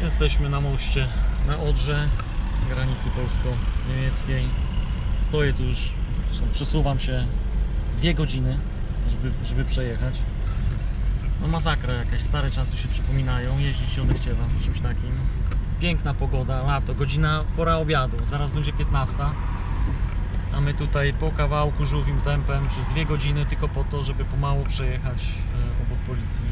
Jesteśmy na moście na Odrze, granicy polsko-niemieckiej. Stoję tu już, przesuwam się 2 godziny, żeby przejechać. No masakra jakaś, stare czasy się przypominają, jeździć się odechciewa, czymś takim. Piękna pogoda, lato, pora obiadu, zaraz będzie 15. A my tutaj po kawałku żółwim tempem przez 2 godziny tylko po to, żeby pomału przejechać obok policji.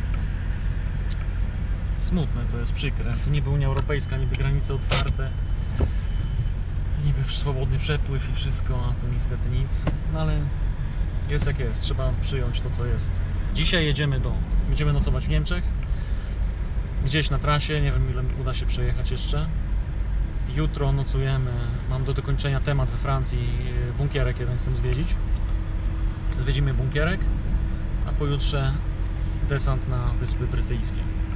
Smutne to jest, przykre. Tu niby Unia Europejska, niby granice otwarte, niby swobodny przepływ i wszystko, a tu niestety nic. No ale jest jak jest, trzeba przyjąć to co jest. Dzisiaj będziemy nocować w Niemczech, gdzieś na trasie, nie wiem ile uda się przejechać jeszcze. Jutro nocujemy, mam do dokończenia temat we Francji, bunkierek jeden chcę zwiedzić. Zwiedzimy bunkierek, a pojutrze desant na Wyspy Brytyjskie.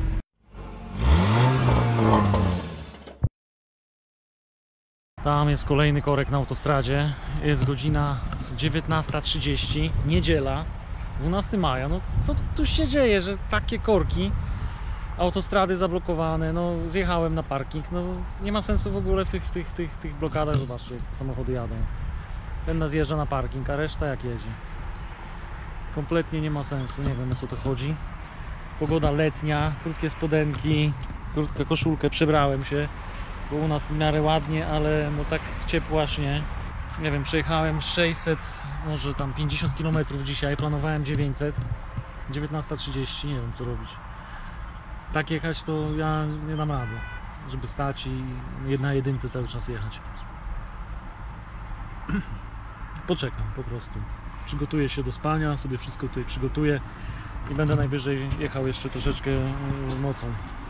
Tam jest kolejny korek na autostradzie, jest godzina 19:30, niedziela, 12 maja. No co tu się dzieje, że takie korki, autostrady zablokowane, no zjechałem na parking, no nie ma sensu w ogóle w tych blokadach. Zobaczcie jak te samochody jadą. Ten zjeżdża na parking, a reszta jak jedzie. Kompletnie nie ma sensu, nie wiem o co to chodzi. Pogoda letnia, krótkie spodenki, krótka koszulkę, przebrałem się, bo u nas w miarę ładnie, ale no tak ciepło aż nie. Nie wiem, przejechałem 600, może tam 50 km dzisiaj, planowałem 900. 19:30, nie wiem co robić. Tak jechać to ja nie dam rady, żeby stać i na jedynce cały czas jechać. Poczekam po prostu. Przygotuję się do spania, sobie wszystko tutaj przygotuję i będę najwyżej jechał jeszcze troszeczkę nocą.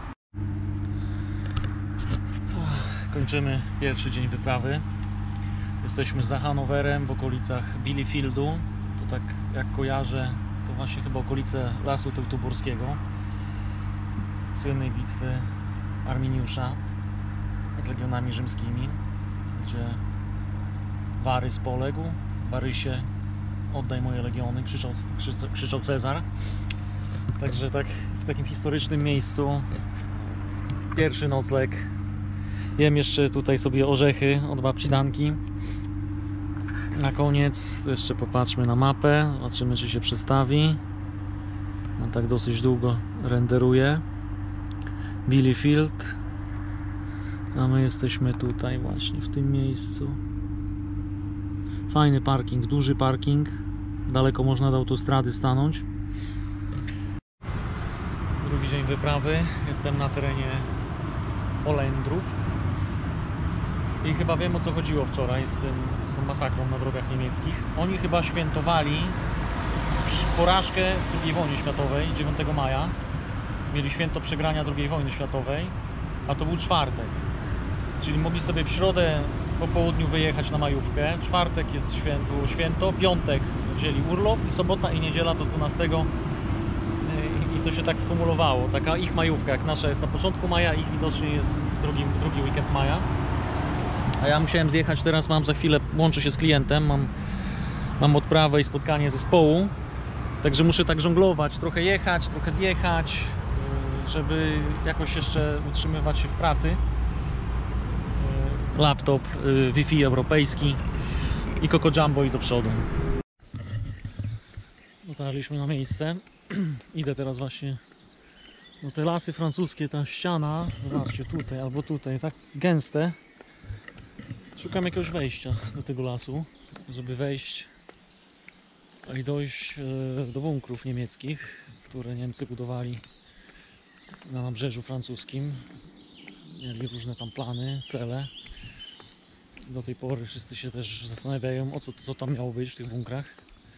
Kończymy pierwszy dzień wyprawy. Jesteśmy za Hanowerem, w okolicach Bielefeldu. To tak jak kojarzę, to właśnie chyba okolice Lasu Teutoburskiego, słynnej bitwy Arminiusza z legionami rzymskimi, gdzie Warys poległ. Warysie, oddaj moje legiony, krzyczał Cezar. Także tak w takim historycznym miejscu pierwszy nocleg. Jem jeszcze tutaj sobie orzechy od babci Danki. Na koniec jeszcze popatrzmy na mapę, zobaczymy czy się przestawi. On tak dosyć długo renderuje. Bielefeld, a my jesteśmy tutaj właśnie w tym miejscu. Fajny parking, duży parking, daleko można do autostrady stanąć. Drugi dzień wyprawy, jestem na terenie Holendrów i chyba wiem o co chodziło wczoraj z tą masakrą na drogach niemieckich. Oni chyba świętowali porażkę w II wojnie światowej 9 maja. Mieli święto przegrania II wojny światowej, a to był czwartek. Czyli mogli sobie w środę po południu wyjechać na majówkę. Czwartek było święto, piątek wzięli urlop i sobota i niedziela to 12 i to się tak skumulowało. Taka ich majówka, jak nasza jest na początku maja, ich widocznie jest drugi weekend maja. A ja musiałem zjechać, teraz mam za chwilę, łączę się z klientem, mam odprawę i spotkanie zespołu. Także muszę tak żonglować, trochę jechać, trochę zjechać, żeby jakoś jeszcze utrzymywać się w pracy. Laptop, Wi-Fi europejski i Coco Jumbo i do przodu. Dotarliśmy na miejsce. Idę teraz właśnie no te lasy francuskie, ta ściana, zobaczcie tutaj albo tutaj, tak gęste. Szukam jakiegoś wejścia do tego lasu, żeby wejść i dojść do bunkrów niemieckich, które Niemcy budowali na nabrzeżu francuskim. Mieli różne tam plany, cele. Do tej pory wszyscy się też zastanawiają, co tam miało być w tych bunkrach.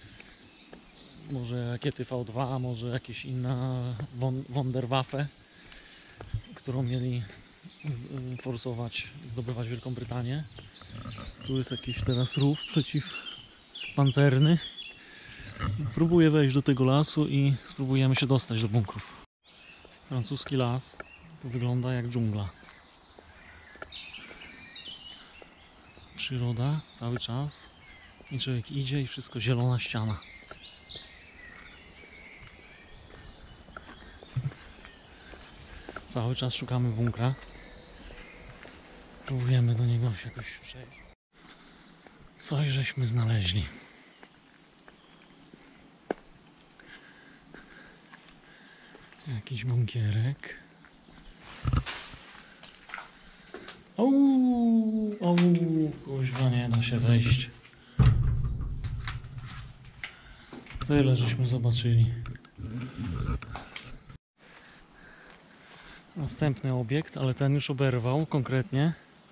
Może rakiety V2, może jakieś inna Wunderwaffe, którą mieli forsować, zdobywać Wielką Brytanię. Tu jest jakiś teraz rów przeciwpancerny. Próbuję wejść do tego lasu i spróbujemy się dostać do bunkrów. Francuski las to wygląda jak dżungla. Przyroda cały czas i człowiek idzie i wszystko zielona ściana. Cały czas szukamy bunkra. Próbujemy do niego się jakoś przejść. Coś żeśmy znaleźli. Jakiś bunkierek. Kuźwa, nie da się wejść. Tyle żeśmy zobaczyli. Następny obiekt, ale ten już oberwał konkretnie.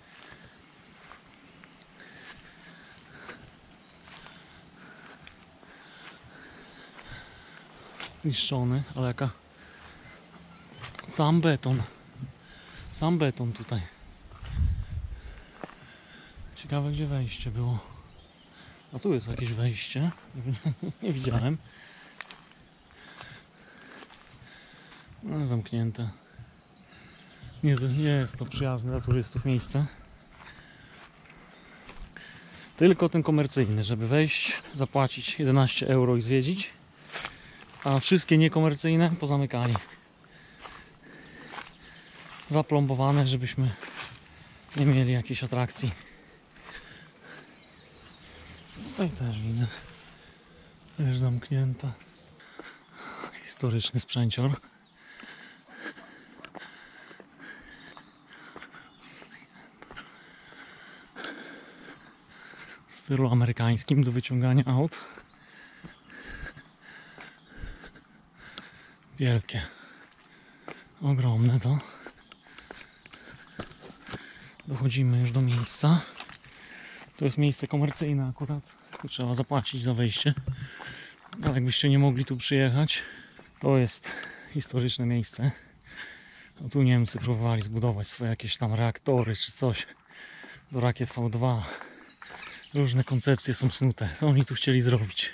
Zniszczony, ale jaka... Sam beton. Sam beton tutaj. Ciekawe, gdzie wejście było. A tu jest jakieś wejście. Nie widziałem. No, zamknięte. Nie jest to przyjazne dla turystów miejsce. Tylko ten komercyjny, żeby wejść, zapłacić 11 euro i zwiedzić. A wszystkie niekomercyjne pozamykali. Zaplombowane, żebyśmy nie mieli jakiejś atrakcji. Tutaj też widzę. Też zamknięta. Historyczny sprzęcior. W stylu amerykańskim do wyciągania aut. Wielkie. Ogromne to. Dochodzimy już do miejsca. To jest miejsce komercyjne akurat. Tu trzeba zapłacić za wejście. Ale jakbyście nie mogli tu przyjechać, to jest historyczne miejsce. No tu Niemcy próbowali zbudować swoje jakieś tam reaktory czy coś do rakiet V2. Różne koncepcje są snute. Co oni tu chcieli zrobić?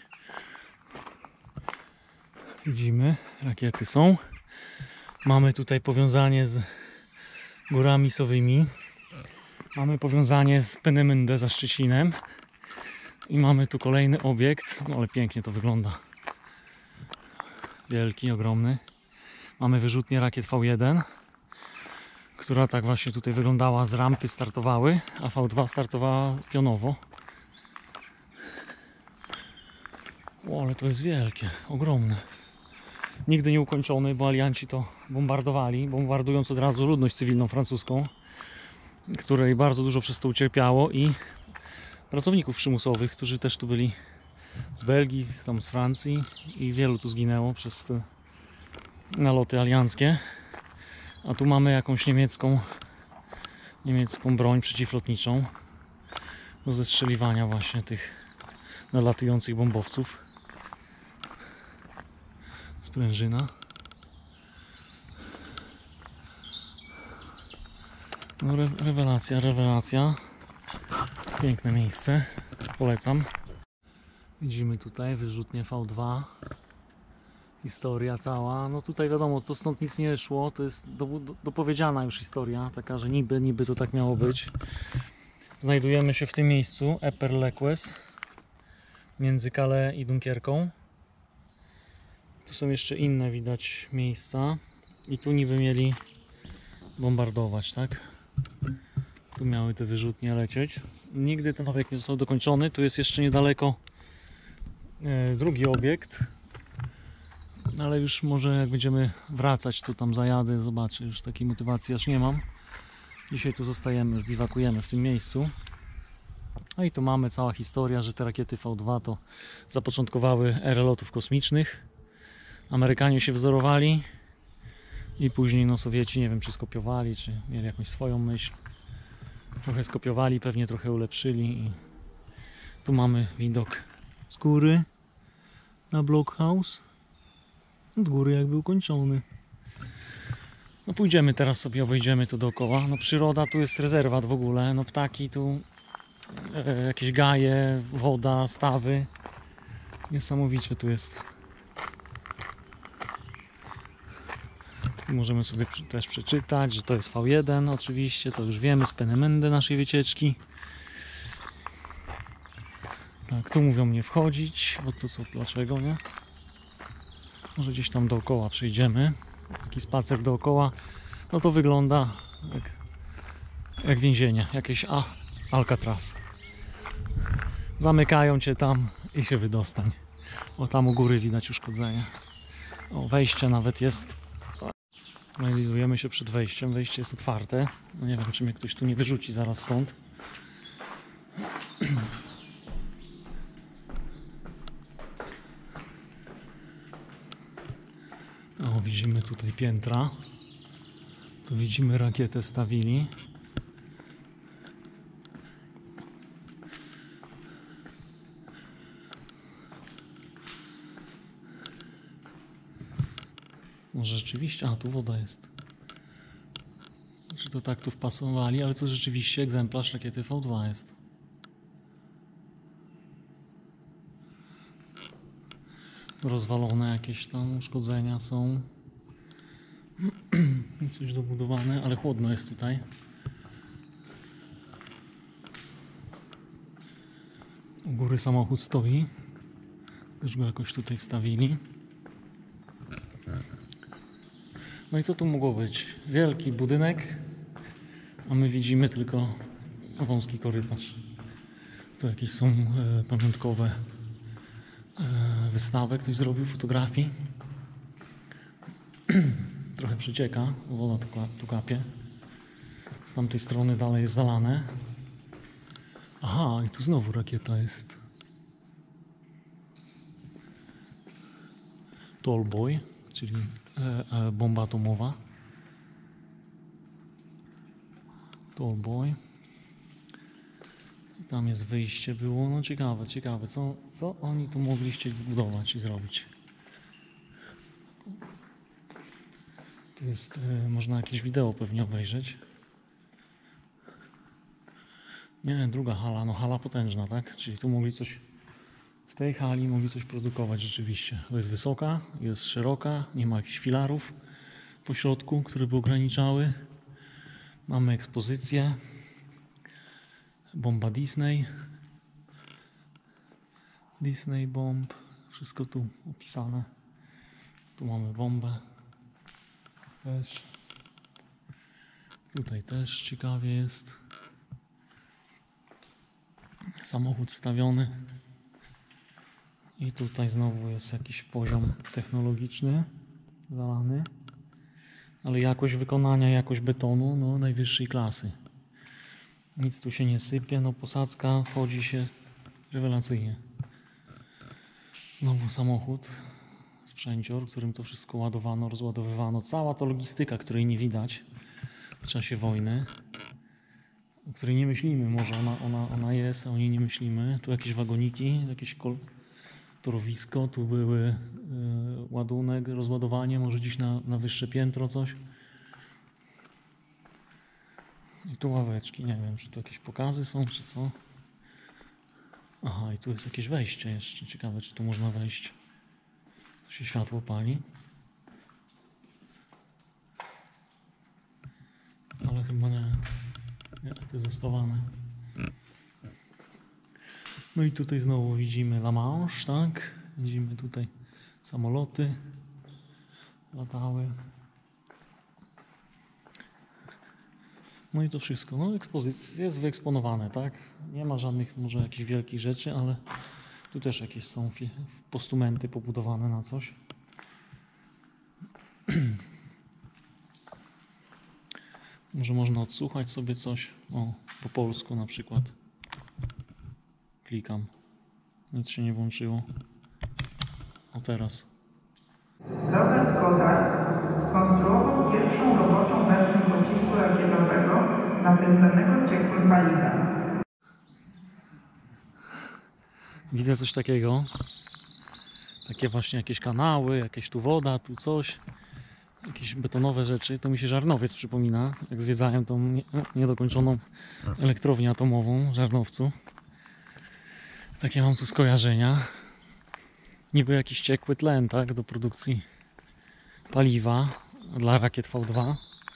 Widzimy, rakiety są. Mamy tutaj powiązanie z górami Sowymi. Mamy powiązanie z Peenemünde za Szczecinem. I mamy tu kolejny obiekt. No ale pięknie to wygląda. Wielki, ogromny. Mamy wyrzutnię rakiet V1, która tak właśnie tutaj wyglądała. Z rampy startowały, a V2 startowała pionowo. O, ale to jest wielkie, ogromne. Nigdy nie ukończony, bo alianci to bombardowali, bombardując od razu ludność cywilną francuską, której bardzo dużo przez to ucierpiało, i pracowników przymusowych, którzy też tu byli z Belgii, tam z Francji, i wielu tu zginęło przez te naloty alianckie. A tu mamy jakąś niemiecką broń przeciwlotniczą do zestrzeliwania właśnie tych nadlatujących bombowców. Sprężyna. No, rewelacja. Piękne miejsce. Polecam. Widzimy tutaj wyrzutnię V2. Historia cała. No tutaj wiadomo, to stąd nic nie szło. To jest dopowiedziana już historia. Taka, że niby to tak miało być. Znajdujemy się w tym miejscu, Eperleques, między Calais i Dunkierką. Tu są jeszcze inne, widać, miejsca. I tu niby mieli bombardować, tak? Tu miały te wyrzutnie lecieć. Nigdy ten obiekt nie został dokończony. Tu jest jeszcze niedaleko drugi obiekt. Ale już może jak będziemy wracać, to tam zajadę, zobaczę. Już takiej motywacji aż nie mam. Dzisiaj tu zostajemy, już biwakujemy w tym miejscu. No i tu mamy cała historia, że te rakiety V2 to zapoczątkowały erę lotów kosmicznych. Amerykanie się wzorowali i później no Sowieci, nie wiem, czy skopiowali, czy mieli jakąś swoją myśl. Trochę skopiowali, pewnie trochę ulepszyli. I tu mamy widok z góry na blockhouse. Od góry jakby ukończony. No pójdziemy teraz sobie, obejdziemy to dookoła. No przyroda, tu jest rezerwat w ogóle. No ptaki tu, jakieś gaje, woda, stawy. Niesamowicie tu jest. Tu możemy sobie też przeczytać, że to jest V1 oczywiście. To już wiemy z Peenemünde naszej wycieczki. Tak, tu mówią nie wchodzić, bo to co, dlaczego nie? Może gdzieś tam dookoła przejdziemy. Taki spacer dookoła. No to wygląda jak więzienie, jakieś Alcatraz. Zamykają cię tam i się wydostań. O, tam u góry widać uszkodzenie. O, wejście nawet jest. Znajdujemy się przed wejściem. Wejście jest otwarte. No nie wiem, czy mnie ktoś tu nie wyrzuci zaraz stąd. O, widzimy tutaj piętra. Tu widzimy, rakietę wstawili. Może rzeczywiście, tu woda jest. Czy to tak tu wpasowali, ale to rzeczywiście egzemplarz rakiety V2 jest. Rozwalone jakieś tam uszkodzenia są. Coś dobudowane, ale chłodno jest tutaj. U góry samochód stoi. Już go jakoś tutaj wstawili. No i co tu mogło być? Wielki budynek, a my widzimy tylko wąski korytarz. Tu jakieś są pamiątkowe wystawy, ktoś zrobił fotografii. Trochę przecieka, woda tu kapie. Z tamtej strony dalej jest zalane. Aha, i tu znowu rakieta jest. Tallboy, czyli bomba atomowa. Tallboy. I tam jest wyjście było. No ciekawe, co oni tu mogli chcieć zbudować i zrobić. Tu jest, można jakieś wideo pewnie obejrzeć. Nie, druga hala, no hala potężna, tak? Czyli tu mogli coś, w tej hali mogli coś produkować rzeczywiście. To jest wysoka, jest szeroka, nie ma jakichś filarów po środku, które by ograniczały. Mamy ekspozycję. Bomba Disney. Disney bomb. Wszystko tu opisane. Tu mamy bombę. Też. Tutaj też ciekawie jest. Samochód wstawiony. I tutaj znowu jest jakiś poziom technologiczny zalany. Ale jakość wykonania, jakość betonu, no najwyższej klasy. Nic tu się nie sypie, no posadzka chodzi się rewelacyjnie. Znowu samochód, sprzęcior, którym to wszystko ładowano, rozładowywano. Cała to logistyka, której nie widać w czasie wojny, o której nie myślimy, może ona jest, a o niej nie myślimy. Tu jakieś wagoniki, jakieś torowisko, tu były ładunek, rozładowanie, może gdzieś na wyższe piętro coś. I tu ławeczki, nie wiem, czy to jakieś pokazy są, czy co. Aha, i tu jest jakieś wejście jeszcze. Ciekawe, czy tu można wejść. Tu się światło pali. Ale chyba nie. Nie, to jest zaspawane. No i tutaj znowu widzimy La Manche, tak? Widzimy tutaj samoloty latały. No i to wszystko. No ekspozycja jest wyeksponowane, tak? Nie ma żadnych może jakichś wielkich rzeczy, ale tu też jakieś są postumenty pobudowane na coś. Może można odsłuchać sobie coś. O, po polsku na przykład. Klikam. Nic się nie włączyło. O, teraz. Robert Goddard skonstruował pierwszą roboczą wersję pocisku rakietowego napędzanego ciekłym paliwem. Widzę coś takiego. Takie właśnie jakieś kanały, jakieś tu woda, tu coś. Jakieś betonowe rzeczy. To mi się Żarnowiec przypomina, jak zwiedzałem tą niedokończoną elektrownię atomową w Żarnowcu. Takie mam tu skojarzenia. Niby jakiś ciekły tlen, tak, do produkcji paliwa dla rakiet V2.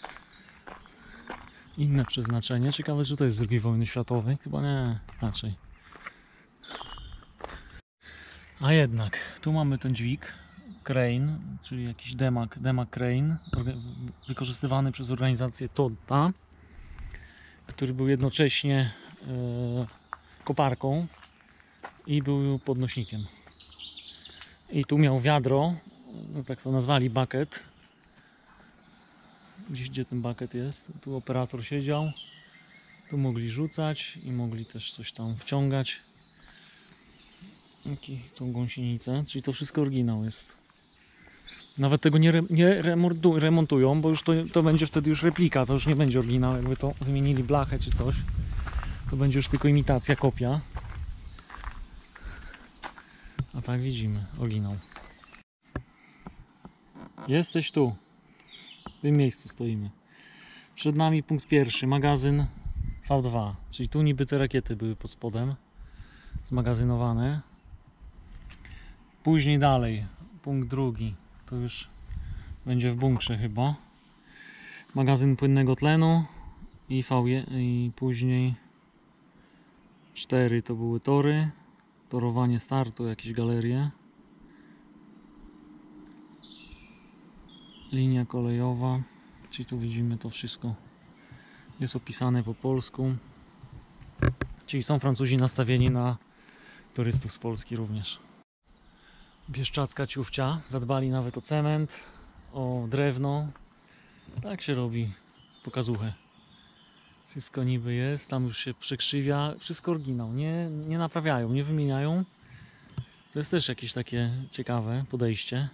Inne przeznaczenie. Ciekawe, czy to jest z II wojny światowej. Chyba nie, raczej. A jednak, tu mamy ten dźwig crane, czyli jakiś demak crane, wykorzystywany przez organizację Totta, który był jednocześnie koparką i był podnośnikiem. I tu miał wiadro, no tak to nazwali bucket. Gdzie ten bucket jest? Tu operator siedział. Tu mogli rzucać i mogli też coś tam wciągać. Tą gąsienicę, czyli to wszystko oryginał jest. Nawet tego nie remontują, bo już to będzie wtedy już replika, to już nie będzie oryginał. Jakby to wymienili blachę czy coś, to będzie już tylko imitacja, kopia. A tak widzimy, oryginał. Jesteś tu. W tym miejscu stoimy. Przed nami punkt pierwszy, magazyn V2. Czyli tu niby te rakiety były pod spodem zmagazynowane. Później dalej, punkt drugi. To już będzie w bunkrze chyba. Magazyn płynnego tlenu i później 4 to były tory. Torowanie startu, jakieś galerie. Linia kolejowa, czyli tu widzimy to wszystko jest opisane po polsku. Czyli są Francuzi nastawieni na turystów z Polski również. Bieszczacka ciufcia, zadbali nawet o cement, o drewno. Tak się robi pokazuchę. Wszystko niby jest, tam już się przekrzywia, wszystko oryginał, nie naprawiają, nie wymieniają. To jest też jakieś takie ciekawe podejście.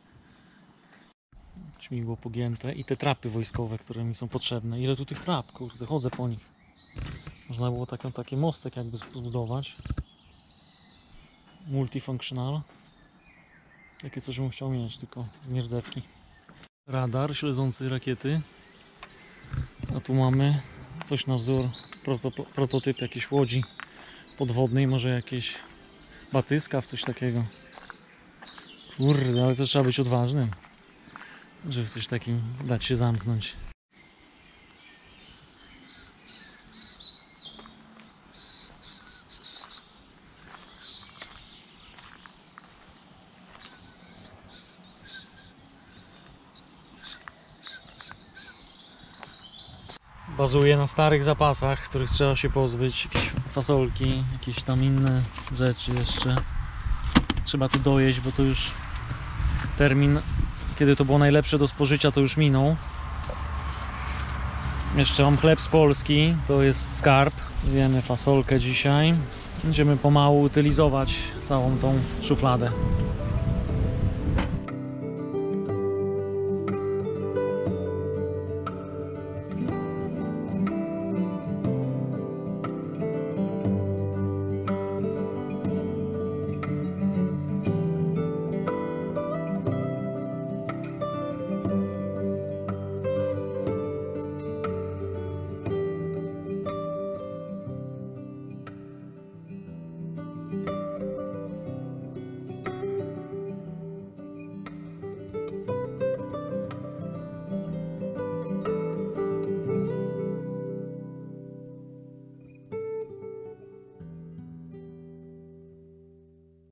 Śmigło pogięte i te trapy wojskowe, które mi są potrzebne. Ile tu tych trap, kurde, chodzę po nich. Można było taki mostek jakby zbudować. Multifunctional. Takie coś bym chciał mieć, tylko nierdzewki. Radar śledzący rakiety. A tu mamy coś na wzór, prototyp jakiejś łodzi podwodnej, może jakieś batyskaw, coś takiego. Kurde, ale to trzeba być odważnym, żeby w coś takim dać się zamknąć. Bazuje na starych zapasach, których trzeba się pozbyć, jakieś fasolki, jakieś tam inne rzeczy jeszcze. Trzeba to dojeść, bo to już termin, kiedy to było najlepsze do spożycia, to już minął. Jeszcze mam chleb z Polski, to jest skarb. Zjemy fasolkę dzisiaj. Będziemy pomału utylizować całą tą szufladę.